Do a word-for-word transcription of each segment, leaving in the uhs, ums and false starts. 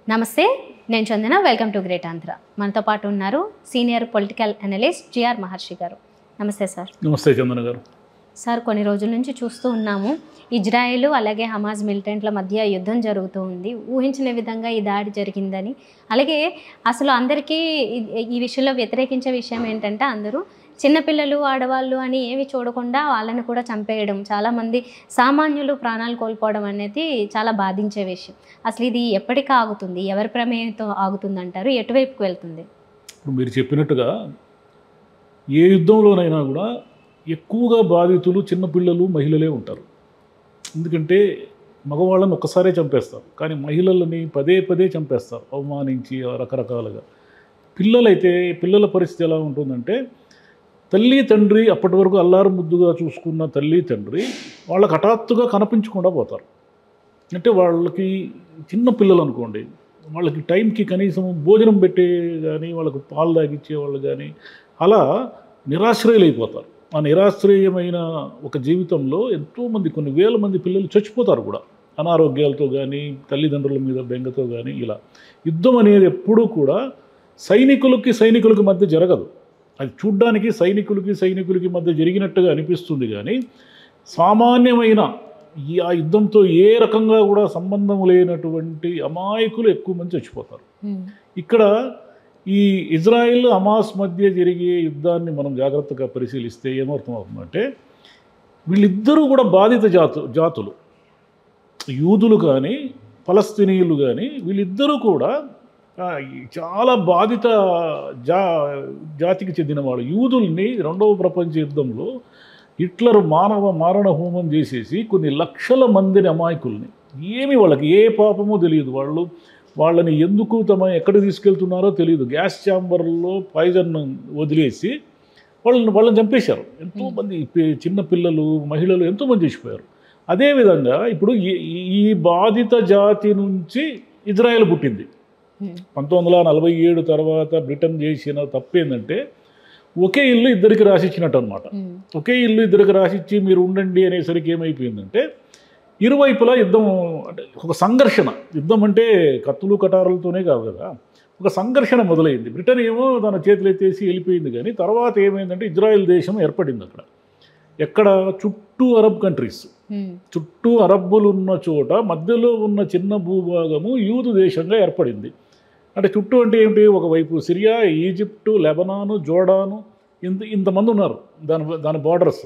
నమస్తే, నేను చందన. Welcome to గ్రేటాంధ్ర. మనతో పాటు ఉన్నారు senior political analyst GR Maharshi గారు. నమస్తే సార్. నమస్తే చందన గారు. సార్, కొన్ని రోజుల నుంచి చూస్తూ ఉన్నాము, ఇజ్రాయెల్ అలాగే హమాస్ మిలిటెంట్ల మధ్య యుద్ధం జరుగుతూ ఉంది. ఊహించిన విధంగా ఈ దాడి జరిగిందని, అలాగే అసలు అందరికీ ఈ విషయంలో వ్యతిరేకించే విషయం ఏంటంటే, అందరూ చిన్నపిల్లలు ఆడవాళ్ళు అని ఏమి చూడకుండా వాళ్ళని కూడా చంపేయడం, చాలామంది సామాన్యులు ప్రాణాలు కోల్పోవడం అనేది చాలా బాధించే విషయం. అసలు ఇది ఎప్పటికి ఆగుతుంది? ఎవరి ప్రమేయంతో ఆగుతుంది అంటారు? ఎటువైపుకు వెళ్తుంది? ఇప్పుడు మీరు చెప్పినట్టుగా ఏ యుద్ధంలోనైనా కూడా ఎక్కువగా బాధితులు చిన్నపిల్లలు, మహిళలే ఉంటారు. ఎందుకంటే మగవాళ్ళని ఒక్కసారే చంపేస్తారు, కానీ మహిళలని పదే పదే చంపేస్తారు, అవమానించి రకరకాలుగా. పిల్లలైతే పిల్లల పరిస్థితి ఎలా ఉంటుందంటే, తల్లి తండ్రి అప్పటి వరకు అల్లారు ముద్దుగా చూసుకున్న తల్లి తండ్రి వాళ్ళకి హఠాత్తుగా కనిపించకుండా పోతారు. అంటే వాళ్ళకి చిన్న పిల్లలు అనుకోండి, వాళ్ళకి టైంకి కనీసం భోజనం పెట్టే కానీ, వాళ్ళకు పాలు తాగిచ్చే వాళ్ళు కానీ అలా నిరాశ్రయులైపోతారు. ఆ నిరాశ్రయమైన ఒక జీవితంలో ఎంతోమంది, కొన్ని వేల మంది పిల్లలు చచ్చిపోతారు కూడా, అనారోగ్యాలతో కానీ, తల్లిదండ్రుల మీద బెంగతో కానీ. ఇలా యుద్ధం అనేది ఎప్పుడూ కూడా సైనికులకి సైనికులకి మధ్య జరగదు. అది చూడ్డానికి సైనికులకి సైనికులకి మధ్య జరిగినట్టుగా అనిపిస్తుంది, కానీ సామాన్యమైన ఈ ఆ యుద్ధంతో ఏ రకంగా కూడా సంబంధం లేనటువంటి అమాయకులు ఎక్కువ మంది చచ్చిపోతారు. ఇక్కడ ఈ ఇజ్రాయెల్ హమాస్ మధ్య జరిగే యుద్ధాన్ని మనం జాగ్రత్తగా పరిశీలిస్తే ఏమర్థమవుతుందంటే, వీళ్ళిద్దరూ కూడా బాధిత జాతు జాతులు యూదులు కానీ పలస్తీనీయులు కానీ, వీళ్ళిద్దరూ కూడా చాలా బాధిత జా జాతికి చెందిన వాళ్ళు. యూదుల్ని రెండవ ప్రపంచ యుద్ధంలో హిట్లర్ మానవ మారణ హోమం చేసేసి కొన్ని లక్షల మందిని అమాయకుల్ని, ఏమి వాళ్ళకి ఏ పాపమో తెలియదు, వాళ్ళు వాళ్ళని ఎందుకు తమ ఎక్కడ తీసుకెళ్తున్నారో తెలియదు, గ్యాస్ ఛాంబర్లో పాయిజన్ వదిలేసి వాళ్ళని వాళ్ళని చంపేశారు. ఎంతోమంది చిన్న పిల్లలు, మహిళలు ఎంతోమంది చచ్చిపోయారు. అదేవిధంగా ఇప్పుడు ఈ బాధిత జాతి నుంచి ఇజ్రాయెల్ పుట్టింది. పంతొమ్మిది వందల నలభై ఏడు తర్వాత బ్రిటన్ చేసిన తప్పేందంటే, ఒకే ఇల్లు ఇద్దరికి రాసిచ్చినట్టు అనమాట. ఒకే ఇల్లు ఇద్దరికి రాసిచ్చి మీరు ఉండండి అనేసరికి ఏమైపోయిందంటే, ఇరువైపులా యుద్ధం, అంటే ఒక సంఘర్షణ. యుద్ధం అంటే కత్తులు కటారులతోనే కాదు కదా, ఒక సంఘర్షణ మొదలైంది. బ్రిటన్ ఏమో తన చేతులు ఎత్తేసి వెళ్ళిపోయింది, కానీ తర్వాత ఏమైందంటే ఇజ్రాయెల్ దేశం ఏర్పడింది. అక్కడ ఎక్కడ చుట్టూ అరబ్ కంట్రీస్, చుట్టూ అరబ్బులు ఉన్న చోట మధ్యలో ఉన్న చిన్న భూభాగము యూదు దేశంగా ఏర్పడింది. అంటే చుట్టూ అంటే ఏమిటి, ఒకవైపు సిరియా, ఈజిప్టు, లెబనాను, జోర్డాను, ఇంత ఇంతమంది ఉన్నారు దాని దాని బార్డర్స్.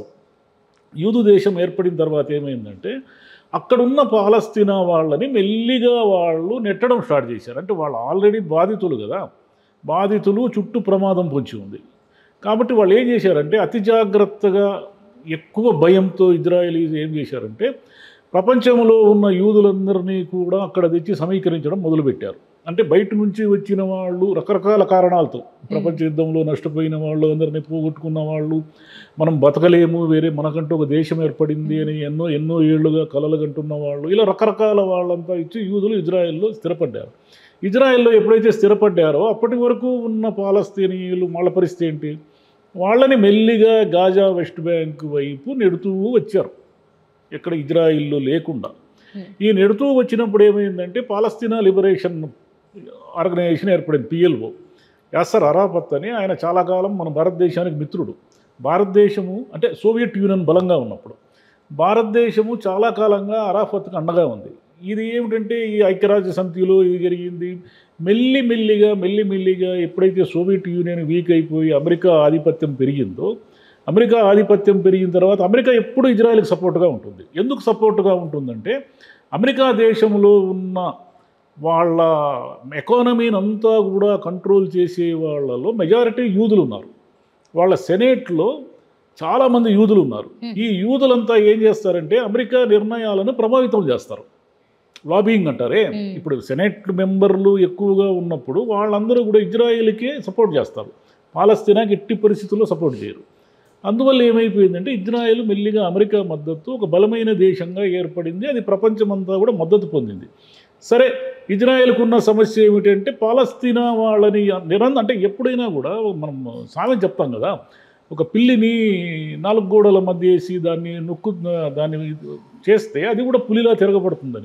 యూదు దేశం ఏర్పడిన తర్వాత ఏమైందంటే, అక్కడున్న పాలస్తీనా వాళ్ళని మెల్లిగా వాళ్ళు నెట్టడం స్టార్ట్ చేశారు. అంటే వాళ్ళు ఆల్రెడీ బాధితులు కదా, బాధితులు, చుట్టూ ప్రమాదం పొంచి ఉంది కాబట్టి వాళ్ళు ఏం చేశారంటే, అతి జాగ్రత్తగా, ఎక్కువ భయంతో ఇజ్రాయెలీస్ ఏం చేశారంటే, ప్రపంచంలో ఉన్న యూదులందరినీ కూడా అక్కడ తెచ్చి సమీకరించడం మొదలుపెట్టారు. అంటే బయట నుంచి వచ్చిన వాళ్ళు రకరకాల కారణాలతో, ప్రపంచ యుద్ధంలో నష్టపోయిన వాళ్ళు, అందరినీ పోగొట్టుకున్న వాళ్ళు, మనం బతకలేము, వేరే మనకంటూ ఒక దేశం ఏర్పడింది అని ఎన్నో ఎన్నో ఏళ్లుగా కలలు కంటున్న వాళ్ళు, ఇలా రకరకాల వాళ్ళంతా ఇచ్చి యూదులు ఇజ్రాయెల్లో స్థిరపడ్డారు. ఇజ్రాయెల్లో ఎప్పుడైతే స్థిరపడ్డారో అప్పటి వరకు ఉన్న పాలస్తీనీయులు వాళ్ళ పరిస్థితి ఏంటి, వాళ్ళని మెల్లిగా గాజా, వెస్ట్ బ్యాంక్ వైపు నెడుతూ వచ్చారు, ఎక్కడ ఇజ్రాయిల్లో లేకుండా. ఈ నెడుతూ వచ్చినప్పుడు ఏమైందంటే, పాలస్తీనా లిబరేషన్ ఆర్గనైజేషన్ ఏర్పడింది, పిఎల్ఓ. యాసర్ అరాఫత్ అని, ఆయన చాలా కాలం మన భారతదేశానికి మిత్రుడు. భారతదేశము అంటే సోవియట్ యూనియన్ బలంగా ఉన్నప్పుడు భారతదేశము చాలా కాలంగా అరాఫత్కి అండగా ఉంది. ఇది ఏమిటంటే, ఈ ఐక్యరాజ్య సమితిలో ఇది జరిగింది. మెల్లి మెల్లిగా మెల్లి మెల్లిగా ఎప్పుడైతే సోవియట్ యూనియన్ వీక్ అయిపోయి అమెరికా ఆధిపత్యం పెరిగిందో, అమెరికా ఆధిపత్యం పెరిగిన తర్వాత అమెరికా ఎప్పుడు ఇజ్రాయెల్కి సపోర్ట్గా ఉంటుంది. ఎందుకు సపోర్ట్గా ఉంటుందంటే, అమెరికా దేశంలో ఉన్న వాళ్ళ ఎకానమీని అంతా కూడా కంట్రోల్ చేసే వాళ్ళలో మెజారిటీ యూదులు ఉన్నారు. వాళ్ళ సెనేట్లో చాలామంది యూదులు ఉన్నారు. ఈ యూదులంతా ఏం చేస్తారంటే, అమెరికా నిర్ణయాలను ప్రభావితం చేస్తారు. లాబింగ్ అంటారే, ఇప్పుడు సెనేట్ మెంబర్లు ఎక్కువగా ఉన్నప్పుడు వాళ్ళందరూ కూడా ఇజ్రాయెల్కే సపోర్ట్ చేస్తారు, పాలస్తీనాకి ఎట్టి పరిస్థితుల్లో సపోర్ట్ చేయరు. అందువల్ల ఏమైపోయిందంటే, ఇజ్రాయెల్ మెల్లిగా అమెరికా మద్దతు ఒక బలమైన దేశంగా ఏర్పడింది. అది ప్రపంచమంతా కూడా మద్దతు పొందింది. సరే, ఇజ్రాయెల్కు ఉన్న సమస్య ఏమిటంటే, పాలస్తీనా వాళ్ళని నిరంతరం, అంటే ఎప్పుడైనా కూడా మనం సామెత చెప్తాం కదా, ఒక పిల్లిని నాలుగు గోడల మధ్య వేసి దాన్ని నొక్కు దాన్ని చేస్తే అది కూడా పులిలా తిరగబడుతుందని.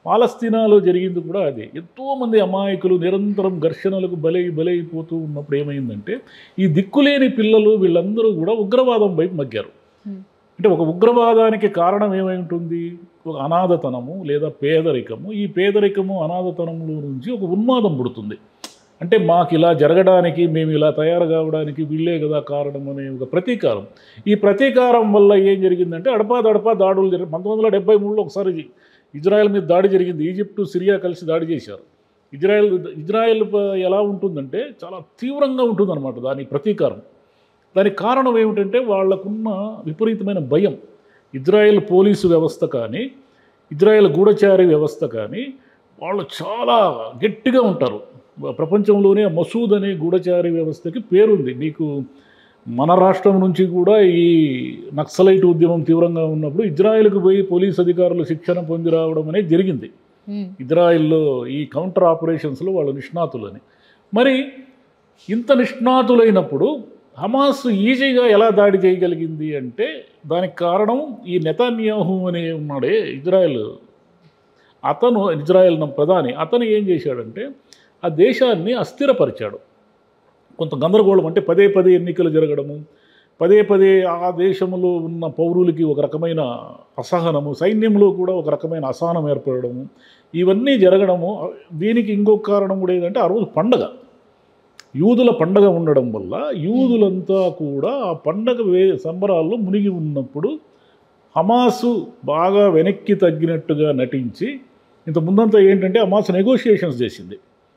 పాలస్తీనాలో జరిగింది కూడా అదే. ఎంతోమంది అమాయకులు నిరంతరం ఘర్షణలకు బలై బలైపోతూ ఉన్నప్పుడు ఏమైందంటే ఈ దిక్కులేని పిల్లలు వీళ్ళందరూ కూడా ఉగ్రవాదం వైపు మగ్గారు. అంటే ఒక ఉగ్రవాదానికి కారణం ఏమై ఉంటుంది? ఒక అనాథతనము లేదా పేదరికము. ఈ పేదరికము అనాథతనంలో నుంచి ఒక ఉన్మాదం పుడుతుంది. అంటే మాకు ఇలా జరగడానికి, మేము ఇలా తయారు కావడానికి వీళ్ళే కదా కారణం అనే ఒక ప్రతీకారం. ఈ ప్రతీకారం వల్ల ఏం జరిగిందంటే అడపా దడపా దాడులు జరిగి పంతొమ్మిది వందల డెబ్బై మూడులో ఒకసారి ఇజ్రాయెల్ మీద దాడి జరిగింది. ఈజిప్టు సిరియా కలిసి దాడి చేశారు. ఇజ్రాయెల్ ఇజ్రాయెల్ ఎలా ఉంటుందంటే చాలా తీవ్రంగా ఉంటుందన్నమాట దాని ప్రతీకారం. దానికి కారణం ఏమిటంటే వాళ్ళకున్న విపరీతమైన భయం. ఇజ్రాయెల్ పోలీసు వ్యవస్థ కానీ, ఇజ్రాయెల్ గూఢచారి వ్యవస్థ కానీ వాళ్ళు చాలా గట్టిగా ఉంటారు. ప్రపంచంలోనే మసూద్ అనే గూఢచారి వ్యవస్థకి పేరుంది. మీకు మన రాష్ట్రం నుంచి కూడా ఈ నక్సలైట్ ఉద్యమం తీవ్రంగా ఉన్నప్పుడు ఇజ్రాయెల్కి పోయి పోలీస్ అధికారులు శిక్షణ పొంది రావడం అనేది జరిగింది. ఇజ్రాయెల్లో ఈ కౌంటర్ ఆపరేషన్స్లో వాళ్ళు నిష్ణాతులని. మరి ఇంత నిష్ణాతులైనప్పుడు హమాస్ ఈజీగా ఎలా దాడి చేయగలిగింది అంటే దానికి కారణం ఈ నెతన్యాహు అనే ఉన్నాడే ఇజ్రాయెల్, అతను ఇజ్రాయెల్ ప్రధాని, అతను ఏం చేశాడంటే ఆ దేశాన్ని అస్థిరపరిచాడు. కొంత గందరగోళం, అంటే పదే పదే ఎన్నికలు జరగడము, పదే పదే ఆ దేశంలో ఉన్న పౌరులకి ఒక రకమైన అసహనము, సైన్యంలో కూడా ఒక రకమైన అసహనం ఏర్పడము, ఇవన్నీ జరగడము. దీనికి ఇంకొక కారణం కూడా ఏంటంటే ఆ రోజు పండగ, యూదుల పండగ ఉండడం వల్ల యూదులంతా కూడా ఆ పండగ వే సంబరాల్లో మునిగి ఉన్నప్పుడు హమాసు బాగా వెనక్కి తగ్గినట్టుగా నటించి, ఇంత ముందంతా ఏంటంటే హమాస్ నెగోషియేషన్స్ చేసింది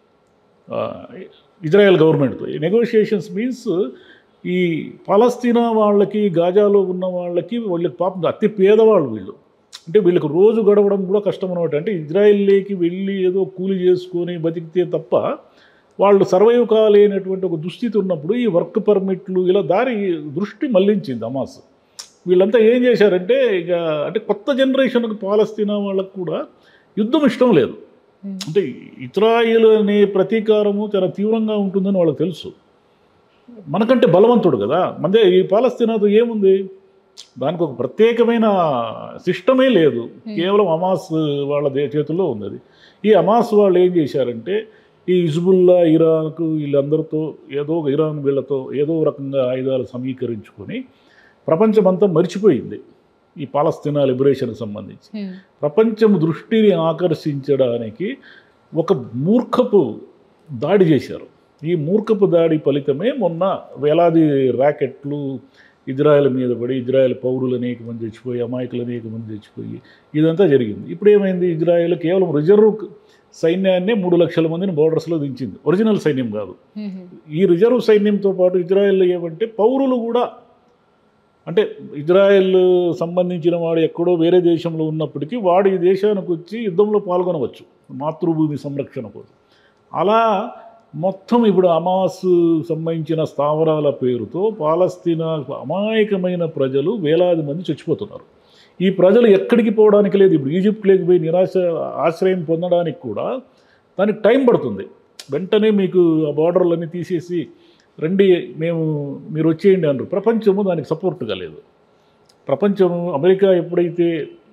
ఇజ్రాయెల్ గవర్నమెంట్తో. ఈ నెగోషియేషన్స్ మీన్స్ ఈ పాలస్తీనా వాళ్ళకి, గాజాలో ఉన్న వాళ్ళకి, వాళ్ళకి పాపం అతి పేదవాళ్ళు వీళ్ళు. అంటే వీళ్ళకి రోజు గడవడం కూడా కష్టం అనమాట. అంటే ఇజ్రాయెల్లోకి వెళ్ళి ఏదో కూలి చేసుకొని బతికితే తప్ప వాళ్ళు సర్వైవ్ కాలేనటువంటి ఒక దుస్థితి ఉన్నప్పుడు ఈ వర్క్ పర్మిట్లు ఇలా దారి దృష్టి మళ్లించింది హమాస్. వీళ్ళంతా ఏం చేశారంటే ఇక అంటే కొత్త జనరేషన్కి పాలస్తీనా వాళ్ళకు కూడా యుద్ధం ఇష్టం లేదు. అంటే ఇజ్రాయిల్ అనే ప్రతీకారము చాలా తీవ్రంగా ఉంటుందని వాళ్ళకి తెలుసు. మనకంటే బలవంతుడు కదా, అంటే ఈ పాలస్తీనాతో ఏముంది, దానికి ఒక ప్రత్యేకమైన సిస్టమే లేదు, కేవలం హమాస్ వాళ్ళ చేతుల్లో ఉంది అది. ఈ హమాస్ వాళ్ళు ఏం చేశారంటే ఈ హిజ్బుల్లా, ఇరాన్కు వీళ్ళందరితో ఏదో ఇరాన్ వీళ్ళతో ఏదో రకంగా ఆయుధాలు సమీకరించుకొని ప్రపంచమంతా మర్చిపోయింది ఈ పాలస్తీనా లిబరేషన్కి సంబంధించి. ప్రపంచం దృష్టిని ఆకర్షించడానికి ఒక మూర్ఖపు దాడి చేశారు. ఈ మూర్ఖపు దాడి ఫలితమే మొన్న వేలాది ర్యాకెట్లు ఇజ్రాయెల్ మీద పడి ఇజ్రాయెల్ పౌరులు అనేక మంది చచ్చిపోయి, అమాయకులు అనేక మంది చచ్చిపోయి ఇదంతా జరిగింది. ఇప్పుడు ఏమైంది, ఇజ్రాయెల్ కేవలం రిజర్వ్ సైన్యాన్నే మూడు లక్షల మందిని బోర్డర్స్లో దించింది, ఒరిజినల్ సైన్యం కాదు. ఈ రిజర్వ్ సైన్యంతో పాటు ఇజ్రాయెల్లో ఏమంటే పౌరులు కూడా, అంటే ఇజ్రాయెల్ సంబంధించిన వాడు ఎక్కడో వేరే దేశంలో ఉన్నప్పటికీ వాడు ఈ దేశానికి వచ్చి యుద్ధంలో పాల్గొనవచ్చు మాతృభూమి సంరక్షణ కోసం. అలా మొత్తం ఇప్పుడు హమాస్ సంబంధించిన స్థావరాల పేరుతో పాలస్తీనా అమాయకమైన ప్రజలు వేలాది మంది చచ్చిపోతున్నారు. ఈ ప్రజలు ఎక్కడికి పోవడానికి లేదు. ఇప్పుడు ఈజిప్ట్లోకి పోయి నిరాశ ఆశ్రయం పొందడానికి కూడా దానికి టైం పడుతుంది. వెంటనే మీకు ఆ బార్డర్లన్నీ తీసేసి రండి మేము మీరు వచ్చేయండి అన్నారు. ప్రపంచము దానికి సపోర్ట్గా లేదు. ప్రపంచము అమెరికా ఎప్పుడైతే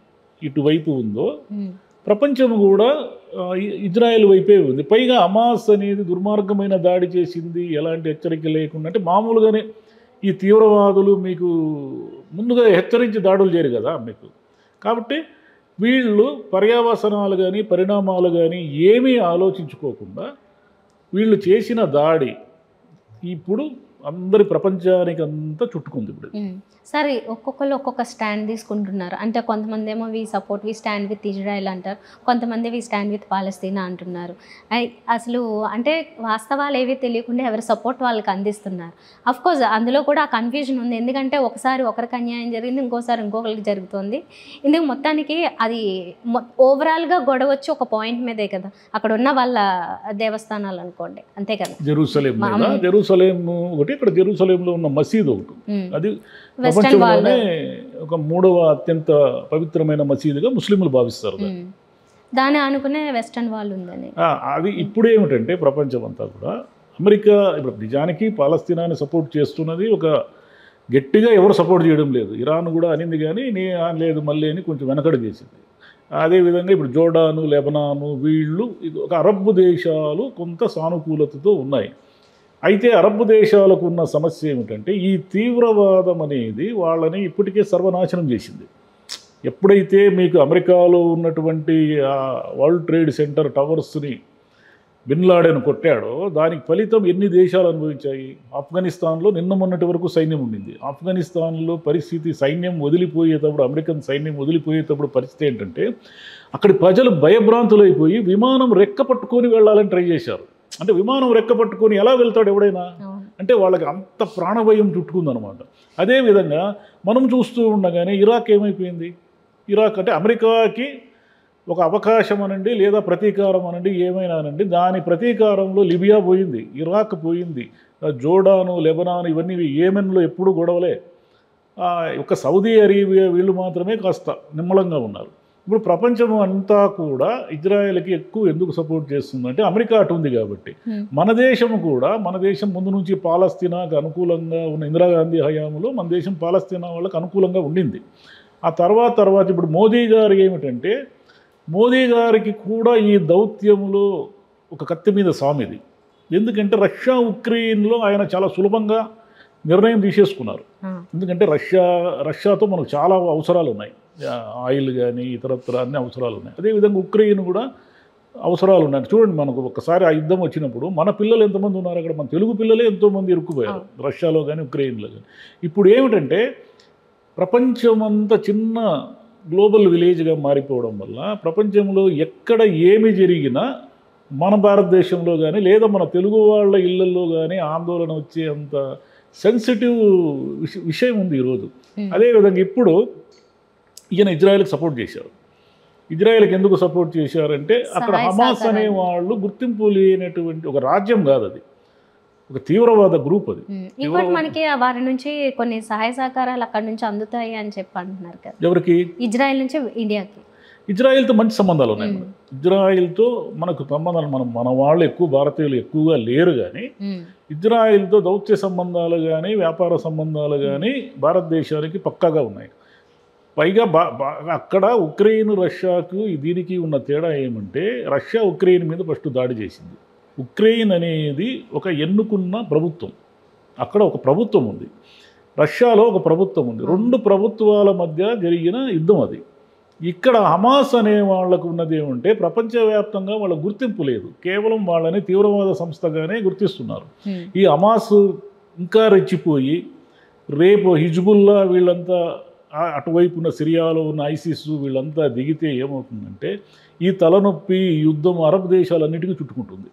ఇటువైపు ఉందో ప్రపంచం కూడా ఇజ్రాయెల్ వైపే ఉంది. పైగా హమాస్ అనేది దుర్మార్గమైన దాడి చేసింది, ఎలాంటి హెచ్చరిక లేకుండా. అంటే మామూలుగానే ఈ తీవ్రవాదులు మీకు ముందుగా హెచ్చరించి దాడులు చేయరు కదా మీకు. కాబట్టి వీళ్ళు పర్యావసనాలు కానీ పరిణామాలు కానీ ఏమీ ఆలోచించుకోకుండా వీళ్ళు చేసిన దాడి ఇప్పుడు అందరి ప్రపంచానికి అంతా చుట్టుకుంది. ఇప్పుడు సరే ఒక్కొక్కరు ఒక్కొక్క స్టాండ్ తీసుకుంటున్నారు. అంటే కొంతమంది ఏమో we support we stand with Israel అంటారు, కొంతమంది వి స్టాండ్ విత్ పాలస్తీనా అంటున్నారు. అసలు అంటే వాస్తవాలు ఏవి తెలియకుండా ఎవరి సపోర్ట్ వాళ్ళకి అందిస్తున్నారు. అఫ్కోర్స్ అందులో కూడా ఆ కన్ఫ్యూజన్ ఉంది. ఎందుకంటే ఒకసారి ఒకరికి అన్యాయం జరిగింది, ఇంకోసారి ఇంకొకరికి జరుగుతుంది. ఇందుకు మొత్తానికి అది ఓవరాల్గా గొడవ వచ్చి ఒక పాయింట్ మీదే కదా, అక్కడ ఉన్న వాళ్ళ దేవస్థానాలు అనుకోండి, అంతే కదా. జెరూసలేం జెరూసలేం ఒకటి, ఇక్కడ జెరూసలేంలో ఉన్న మసీదు ఒకటి, అది ప్రపంచంలోనే ఒక మూడవ అత్యంత పవిత్రమైన మసీదుగా ముస్లింలు భావిస్తారు. దాన్ని అనుకునే వెస్టర్న్ వాళ్ళు ఉందని అది ఇప్పుడు ఏమిటంటే ప్రపంచం అంతా కూడా అమెరికా ఇప్పుడు నిజానికి పాలస్తీనాని సపోర్ట్ చేస్తున్నది, ఒక గట్టిగా ఎవరు సపోర్ట్ చేయడం లేదు. ఇరాన్ కూడా అనింది కానీ నీ లేదు మళ్ళీ అని కొంచెం వెనకడ చేసింది. అదేవిధంగా ఇప్పుడు జోర్డాను, లెబనాను వీళ్ళు ఇది ఒక అరబ్ దేశాలు కొంత సానుకూలతతో ఉన్నాయి. అయితే అరబ్ దేశాలకు ఉన్న సమస్య ఏమిటంటే ఈ తీవ్రవాదం అనేది వాళ్ళని ఇప్పటికే సర్వనాశనం చేసింది. ఎప్పుడైతే మీకు అమెరికాలో ఉన్నటువంటి వరల్డ్ ట్రేడ్ సెంటర్ టవర్స్ని బిన్ లాడెన్ కొట్టాడో దానికి ఫలితం ఎన్ని దేశాలు అనుభవించాయి. ఆఫ్ఘనిస్తాన్లో నిన్న మొన్నటి వరకు సైన్యం ఉండింది. ఆఫ్ఘనిస్తాన్లో పరిస్థితి సైన్యం వదిలిపోయేటప్పుడు, అమెరికన్ సైన్యం వదిలిపోయేటప్పుడు పరిస్థితి ఏంటంటే అక్కడి ప్రజలు భయభ్రాంతులైపోయి విమానం రెక్క పట్టుకొని వెళ్ళాలని ట్రై చేశారు. అంటే విమానం రెక్క పట్టుకొని ఎలా వెళ్తాడు ఎవడైనా, అంటే వాళ్ళకి అంత ప్రాణభయం చుట్టుకుందనమాట. అదేవిధంగా మనం చూస్తూ ఉండగానే ఇరాక్ ఏమైపోయింది. ఇరాక్ అంటే అమెరికాకి ఒక అవకాశం అనండి లేదా ప్రతీకారం అనండి ఏమైనా అనండి, దాని ప్రతీకారంలో లిబియా పోయింది, ఇరాక్ పోయింది, జోర్డాను, లెబనాన్ ఇవన్నీ ఏమెన్లో ఎప్పుడు గొడవలే. ఒక సౌదీ అరేబియా వీళ్ళు మాత్రమే కాస్త నిమ్మలంగా ఉన్నారు. ఇప్పుడు ప్రపంచం అంతా కూడా ఇజ్రాయెల్కి ఎక్కువ ఎందుకు సపోర్ట్ చేస్తుందంటే అమెరికా అటు ఉంది కాబట్టి. మన దేశం కూడా మన దేశం ముందు నుంచి పాలస్తీనాకు అనుకూలంగా ఉన్న ఇందిరాగాంధీ హయాంలో మన దేశం పాలస్తీనా వాళ్ళకి అనుకూలంగా ఉండింది. ఆ తర్వాత తర్వాత ఇప్పుడు మోదీ గారు ఏమిటంటే మోదీ గారికి కూడా ఈ దౌత్యంలో ఒక కత్తి మీద సామిది. ఎందుకంటే రష్యా ఉక్రెయిన్లో ఆయన చాలా సులభంగా నిర్ణయం తీసేసుకున్నారు. ఎందుకంటే రష్యా రష్యాతో మనకు చాలా అవసరాలు ఉన్నాయి, ఆయిల్ కానీ ఇతరత్ర అన్ని అవసరాలు ఉన్నాయి. అదేవిధంగా ఉక్రెయిన్ కూడా అవసరాలు ఉన్నాయి. చూడండి, మనకు ఒకసారి ఆ యుద్ధం వచ్చినప్పుడు మన పిల్లలు ఎంతమంది ఉన్నారు అక్కడ, మన తెలుగు పిల్లలే ఎంతోమంది ఇరుక్కుపోయారు రష్యాలో కానీ ఉక్రెయిన్లో కానీ. ఇప్పుడు ఏమిటంటే ప్రపంచమంతా చిన్న గ్లోబల్ విలేజ్గా మారిపోవడం వల్ల ప్రపంచంలో ఎక్కడ ఏమి జరిగినా మన భారతదేశంలో కానీ లేదా మన తెలుగు వాళ్ళ ఇళ్లలో కానీ ఆందోళన వచ్చే అంత సెన్సిటివ్ విషయం ఉంది ఈరోజు. అదేవిధంగా ఇప్పుడు ఈయన ఇజ్రాయెల్కి సపోర్ట్ చేశారు. ఇజ్రాయెల్కి ఎందుకు సపోర్ట్ చేశారంటే అక్కడ హమాస్ అనే వాళ్ళు గుర్తింపు లేనటువంటి ఒక రాజ్యం కాదు, అది ఒక తీవ్రవాద గ్రూప్. అది ఇంకోటి మనకి వారి నుంచి కొన్ని సహాయ సహకారాలు అక్కడ నుంచి అందుతాయి అని చెప్పి అంటున్నారు కదా. ఎవరికి? ఇజ్రాయెల్ నుంచి ఇండియాకి. ఇజ్రాయెల్తో మంచి సంబంధాలు ఉన్నాయి. మనం ఇజ్రాయెల్తో మనకు సంబంధాలు, మనం మన వాళ్ళు ఎక్కువ భారతీయులు ఎక్కువగా లేరు కానీ ఇజ్రాయెల్తో దౌత్య సంబంధాలు కానీ వ్యాపార సంబంధాలు కానీ భారతదేశానికి పక్కాగా ఉన్నాయి. పైగా బా అక్కడ ఉక్రెయిన్ రష్యాకు దీనికి ఉన్న తేడా ఏమంటే రష్యా ఉక్రెయిన్ మీద ఫస్ట్ దాడి చేసింది. ఉక్రెయిన్ అనేది ఒక ఎన్నుకున్న ప్రభుత్వం, అక్కడ ఒక ప్రభుత్వం ఉంది, రష్యాలో ఒక ప్రభుత్వం ఉంది. రెండు ప్రభుత్వాల మధ్య జరిగిన యుద్ధం అది. ఇక్కడ హమాస్ అనే వాళ్ళకు ఉన్నది ఏమంటే ప్రపంచవ్యాప్తంగా వాళ్ళ గుర్తింపు లేదు, కేవలం వాళ్ళని తీవ్రవాద సంస్థగానే గుర్తిస్తున్నారు. ఈ హమాస్ ఇంకా రెచ్చిపోయి రేపు హిజ్బుల్లా వీళ్ళంతా అటువైపు ఉన్న సిరియాలో ఉన్న ఐసిస్ వీళ్ళంతా దిగితే ఏమవుతుందంటే ఈ తలనొప్పి యుద్ధం అరబ్ దేశాలన్నిటికీ చుట్టుకుంటుంది.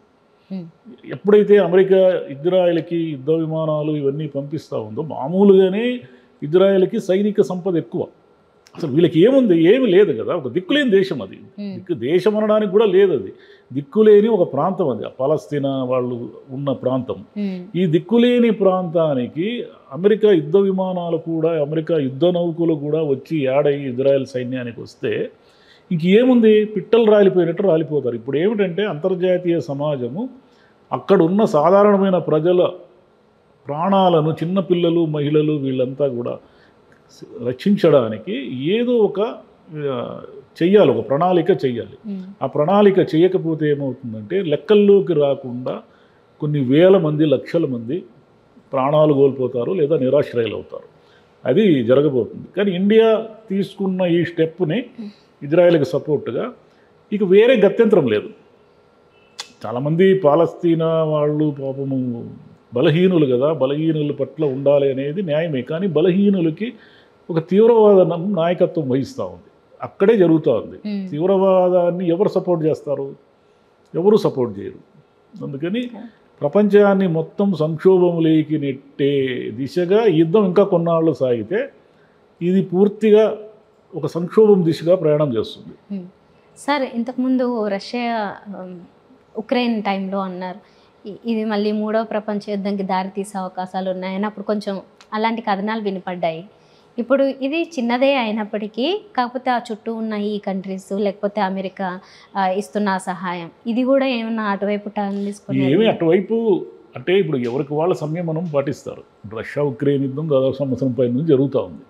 ఎప్పుడైతే అమెరికా ఇజ్రాయెల్కి యుద్ధ విమానాలు ఇవన్నీ పంపిస్తూ ఉందో మామూలుగానే ఇజ్రాయెల్కి సైనిక సంపద ఎక్కువ. అసలు వీళ్ళకి ఏముంది, ఏమి లేదు కదా, ఒక దిక్కులేని దేశం అది, దిక్కు దేశం అనడానికి కూడా లేదు, అది దిక్కులేని ఒక ప్రాంతం, అది పాలస్తీనా వాళ్ళు ఉన్న ప్రాంతం. ఈ దిక్కులేని ప్రాంతానికి అమెరికా యుద్ధ విమానాలు కూడా, అమెరికా యుద్ధ నౌకలు కూడా వచ్చి యాడయి ఇజ్రాయెల్ సైన్యానికి వస్తే ఇంకేముంది, పిట్టలు రాలిపోయినట్టు రాలిపోతారు. ఇప్పుడు ఏమిటంటే అంతర్జాతీయ సమాజము అక్కడున్న సాధారణమైన ప్రజల ప్రాణాలను, చిన్నపిల్లలు మహిళలు వీళ్ళంతా కూడా రక్షించడానికి ఏదో ఒక చెయ్యాలి, ఒక ప్రణాళిక చెయ్యాలి. ఆ ప్రణాళిక చేయకపోతే ఏమవుతుందంటే లెక్కల్లోకి రాకుండా కొన్ని వేల మంది లక్షల మంది ప్రాణాలు కోల్పోతారు లేదా నిరాశ్రయులు అవుతారు. అది జరగబోతుంది. కానీ ఇండియా తీసుకున్న ఈ స్టెప్ని ఇజ్రాయెల్కి సపోర్ట్గా ఇక వేరే గత్యంతరం లేదు. చాలామంది పాలస్తీనా వాళ్ళు పాపము బలహీనులు కదా, బలహీనుల పట్ల ఉండాలి అనేది న్యాయమే. కానీ బలహీనులకి ఒక తీవ్రవాద నాయకత్వం వహిస్తూ ఉంది, అక్కడే జరుగుతూ ఉంది. తీవ్రవాదాన్ని ఎవరు సపోర్ట్ చేస్తారు? ఎవరు సపోర్ట్ చేయరు. అందుకని ప్రపంచాన్ని మొత్తం సంక్షోభంలోకి నెట్టే దిశగా యుద్ధం ఇంకా కొన్నాళ్ళు సాగితే ఇది పూర్తిగా ఒక సంక్షోభం దిశగా ప్రయాణం చేస్తుంది. సార్, ఇంతకుముందు రష్యా ఉక్రెయిన్ టైంలో అన్నారు ఇది మళ్ళీ మూడవ ప్రపంచ యుద్ధంకి దారి తీసే అవకాశాలు ఉన్నాయని అప్పుడు కొంచెం అలాంటి కథనాలు వినపడ్డాయి. ఇప్పుడు ఇది చిన్నదే అయినప్పటికీ కాకపోతే ఆ చుట్టూ ఉన్న ఈ కంట్రీస్ లేకపోతే అమెరికా ఇస్తున్న సహాయం ఇది కూడా ఏమన్నా అటువైపు టర్న్ తీసుకుని ఏమి అటువైపు అంటే ఇప్పుడు ఎవరికి వాళ్ళ సంయమనం పాటిస్తారు. రష్యా ఉక్రెయిన్ యుద్ధం దాదాపు సంవత్సరం పై నుంచి జరుగుతూ ఉంది.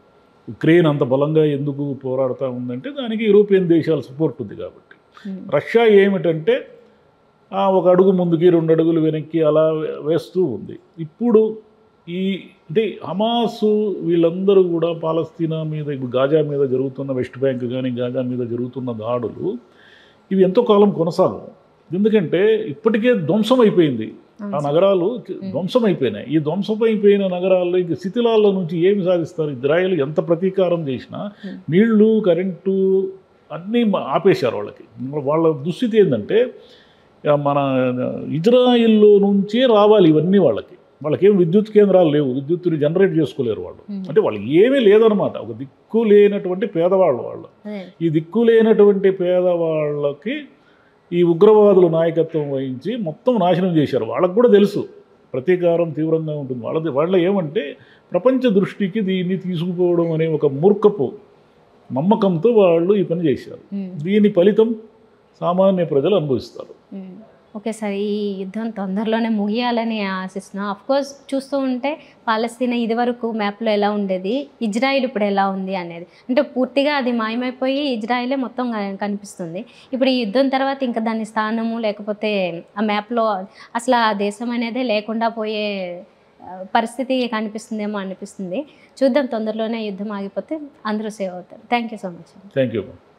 ఉక్రెయిన్ అంత బలంగా ఎందుకు పోరాడుతూ ఉందంటే దానికి యూరోపియన్ దేశాల సపోర్ట్ ఉంది కాబట్టి. రష్యా ఏమిటంటే ఒక అడుగు ముందుకి రెండు అడుగులు వెనక్కి అలా వేస్తూ ఉంది. ఇప్పుడు ఈ అంటే హమాస్ వీళ్ళందరూ కూడా పాలస్తీనా మీద, ఇప్పుడు గాజా మీద జరుగుతున్న, వెస్ట్ బ్యాంక్ కానీ గాజా మీద జరుగుతున్న దాడులు ఇవి ఎంతో కాలం కొనసాగవు. ఎందుకంటే ఇప్పటికే ధ్వంసం అయిపోయింది, ఆ నగరాలు ధ్వంసం అయిపోయినాయి. ఈ ధ్వంసం అయిపోయిన నగరాల్లో ఇంక శిథిలాల్లో నుంచి ఏమి సాధిస్తారు? ఇజ్రాయెల్ ఎంత ప్రతీకారం చేసినా నీళ్లు, కరెంటు అన్నీ ఆపేశారు వాళ్ళకి. వాళ్ళ దుస్థితి ఏంటంటే మన ఇజ్రాయిల్లో నుంచే రావాలి ఇవన్నీ వాళ్ళకి. వాళ్ళకేం విద్యుత్ కేంద్రాలు లేవు, విద్యుత్తుని జనరేట్ చేసుకోలేరు వాళ్ళు. అంటే వాళ్ళకి ఏమీ లేదనమాట. ఒక దిక్కు లేనటువంటి పేదవాళ్ళు వాళ్ళు. ఈ దిక్కు లేనటువంటి పేదవాళ్ళకి ఈ ఉగ్రవాదులు నాయకత్వం వహించి మొత్తం నాశనం చేశారు. వాళ్ళకు కూడా తెలుసు ప్రతీకారం తీవ్రంగా ఉంటుంది. వాళ్ళది వాళ్ళ ఏమంటే ప్రపంచ దృష్టికి దీన్ని తీసుకుపోవడం అనే ఒక మూర్ఖపు నమ్మకంతో వాళ్ళు ఈ పని చేశారు. దీని ఫలితం సామాన్య ప్రజలు అనుభవిస్తారు. ఓకే సార్, ఈ యుద్ధం తొందరలోనే ముగియాలని ఆశిస్తున్నాం. అఫ్కోర్స్ చూస్తూ ఉంటే పాలస్తీనా ఇదివరకు మ్యాప్లో ఎలా ఉండేది, ఇజ్రాయిల్ ఇప్పుడు ఎలా ఉంది అనేది, అంటే పూర్తిగా అది మాయమైపోయి ఇజ్రాయిలే మొత్తం కనిపిస్తుంది. ఇప్పుడు ఈ యుద్ధం తర్వాత ఇంకా దాని స్థానము లేకపోతే ఆ మ్యాప్లో అసలు ఆ దేశం అనేదే లేకుండా పోయే పరిస్థితి కనిపిస్తుందేమో అనిపిస్తుంది. చూద్దాం, తొందరలోనే యుద్ధం ఆగిపోతే అందరూ సేవ్ అవుతారు. Thank you so much. Thank you.